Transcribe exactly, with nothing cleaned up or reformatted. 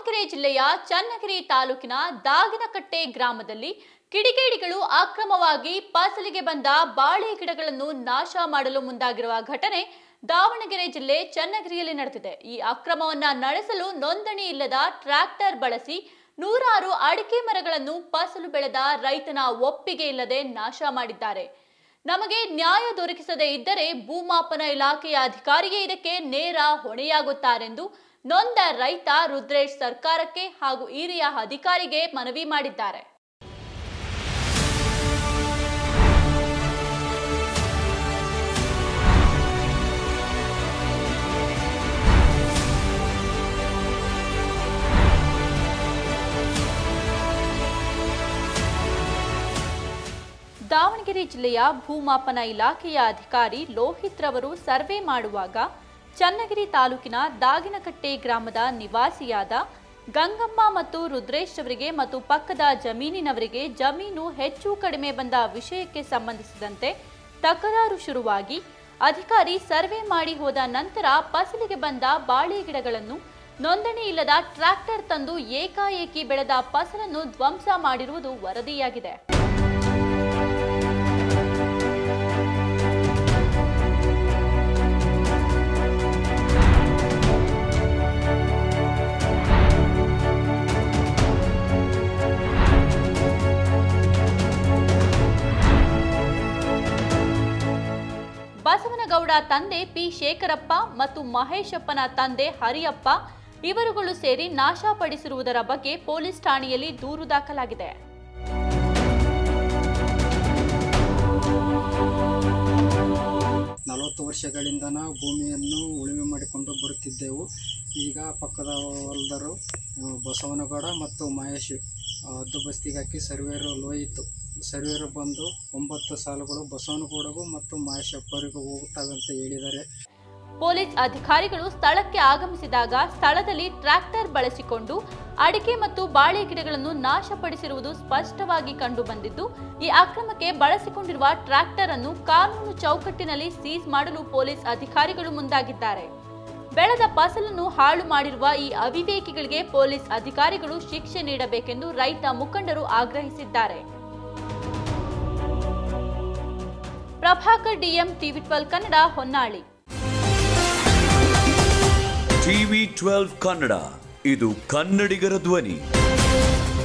ದಾವಣಗೆರೆ ಜಿಲ್ಲೆಯ ಚನ್ನಗಿರಿ ತಾಲೂಕಿನ ದಾಗಿನಕಟ್ಟೆ ಗ್ರಾಮದಲ್ಲಿ ಕಿಡಿಗೇಡಿಗಳು ಅಕ್ರಮವಾಗಿ ಫಸಲಿಗೆ ಬಂದ ಬಾಳೆ ಗಿಡಗಳನ್ನು ನಾಶ ಮಾಡಲು ಮುಂದಾಗಿರುವ ಘಟನೆ ದಾವಣಗೆರೆ ಜಿಲ್ಲೆ ಚನ್ನಗಿರಿಯಲ್ಲಿ ನಡೆದಿದೆ। ಈ ಅಕ್ರಮವನ್ನ ನಡೆಸಲು ನೋಂದಣಿ ಇಲ್ಲದ ಟ್ರ್ಯಾಕ್ಟರ್ ಬಳಸಿ ನೂರಾರು ಅಡಿಕೆ ಮರಗಳನ್ನು ಫಸಲು ಬೆಳೆದ ರೈತನ ಒಪ್ಪಿಗೆ ಇಲ್ಲದೆ ನಾಶ ಮಾಡಿದ್ದಾರೆ। ನಮಗೆ ನ್ಯಾಯ ದೊರಕಿಸದೇ ಇದ್ದರೆ ಭೂಮಾಪನ ಇಲಾಖೆಯ ಅಧಿಕಾರಿಗೆ ಇದಕ್ಕೆ ನೇರ ಹೊಣೆಯಾಗುತ್ತಾರೆಂದು ನೊಂದ ರೈತ ರುದ್ರೇಶ್ ಸರ್ಕಾರಕ್ಕೆ ಹಾಗೂ ಹಿರಿಯ ಅಧಿಕಾರಿಗೆ ಮನವಿ ಮಾಡಿದ್ದಾರೆ। ದಾವಣಗೆರೆ ಜಿಲ್ಲೆಯ ಭೂಮಾಪನ ಇಲಾಖೆಯ ಅಧಿಕಾರಿ ಲೋಹಿತ್ ರವರು ಸರ್ವೆ ಮಾಡುವಾಗ ಚನ್ನಗಿರಿ ತಾಲೂಕಿನ ದಾಗಿನಕಟ್ಟೆ ಗ್ರಾಮದ ನಿವಾಸಿಯಾದ ಗಂಗಮ್ಮ ಮತ್ತು ರುದ್ರೇಶ್ ಅವರಿಗೆ ಮತ್ತು ಪಕ್ಕದ ಜಮೀನಿನವರಿಗೆ ಜಮೀನು ಹೆಚ್ಚು ಕಡಿಮೆ ಬಂದ ವಿಷಯಕ್ಕೆ ಸಂಬಂಧಿಸಿದಂತೆ ತಕರಾರು ಶುರುವಾಗಿ ಅಧಿಕಾರಿ ಸರ್ವೆ ಮಾಡಿ ಹೋದ ನಂತರ ಫಸಲಿಗೆ ಬಂದ ಬಾಳೆ ಗಿಡಗಳನ್ನು ನೋಂದಣಿ ಇಲ್ಲದ ಟ್ರ್ಯಾಕ್ಟರ್ ತಂದು ಏಕಾಏಕಿ ಬೆಳೆದ ಫಸಲನ್ನು ಧ್ವಂಸ ಮಾಡಿರುವುದು ವರದಿಯಾಗಿದೆ। ಬಸವನಗೌಡ ತಂದೆ ಪಿ ಶೇಖರಪ್ಪ ಮತ್ತು ಮಹೇಶಪ್ಪನ ತಂದೆ ಹರಿಯಪ್ಪ ಇವರುಗಳು ಸೇರಿ ನಾಶಪಡಿಸಿರುವುದರ ಬಗ್ಗೆ ಪೊಲೀಸ್ ಠಾಣೆಯಲ್ಲಿ ದೂರು ದಾಖಲಾಗಿದೆ। ನಲವತ್ತು ವರ್ಷಗಳಿಂದ ನಾವು ಭೂಮಿಯನ್ನು ಉಳುಮೆ ಮಾಡಿಕೊಂಡು ಬರುತ್ತಿದ್ದೆವು। ಈಗ ಪಕ್ಕದ ಹೊಲದರು ಬಸವನಗೌಡ ಮತ್ತು ಮಹೇಶ್ ಹದ್ದು ಬಸ್ತಿಗೆ ಹಾಕಿ ಸರ್ವೇರು ಲೋಯಿತು ಸರ್ವೇರು ಬಂದು ಒಂಬತ್ತು ಸಾಲುಗಳು ಬಸವನಗೌಡಗೂ ಮತ್ತು ಮಹೇಶಪ್ಪರಿಗೂ ಹೋಗುತ್ತವೆ ಅಂತ ಹೇಳಿದ್ದಾರೆ। ಪೊಲೀಸ್ ಅಧಿಕಾರಿಗಳು ಸ್ಥಳಕ್ಕೆ ಆಗಮಿಸಿದಾಗ ಸ್ಥಳದಲ್ಲಿ ಟ್ರ್ಯಾಕ್ಟರ್ ಬಳಸಿಕೊಂಡು ಅಡಿಕೆ ಮತ್ತು ಬಾಳೆ ಗಿಡಗಳನ್ನು ನಾಶಪಡಿಸಿರುವುದು ಸ್ಪಷ್ಟವಾಗಿ ಕಂಡು ಬಂದಿದ್ದು, ಈ ಅಕ್ರಮಕ್ಕೆ ಬಳಸಿಕೊಂಡಿರುವ ಟ್ರ್ಯಾಕ್ಟರ್ ಅನ್ನು ಕಾನೂನು ಚೌಕಟ್ಟಿನಲ್ಲಿ ಸೀಸ್ ಮಾಡಲು ಪೊಲೀಸ್ ಅಧಿಕಾರಿಗಳು ಮುಂದಾಗಿದ್ದಾರೆ। ಬೆಳೆದ ಫಸಲನ್ನು ಹಾಳು ಮಾಡಿರುವ ಈ ಅವಿವೇಕಿಗಳಿಗೆ ಪೊಲೀಸ್ ಅಧಿಕಾರಿಗಳು ಶಿಕ್ಷೆ ನೀಡಬೇಕೆಂದು ರೈತ ಮುಖಂಡರು ಆಗ್ರಹಿಸಿದ್ದಾರೆ। Prabhakar DM TV twelve Kannada Honnali. TV twelve Kannada, ಇದು ಕನ್ನಡಿಗರ ಧ್ವನಿ।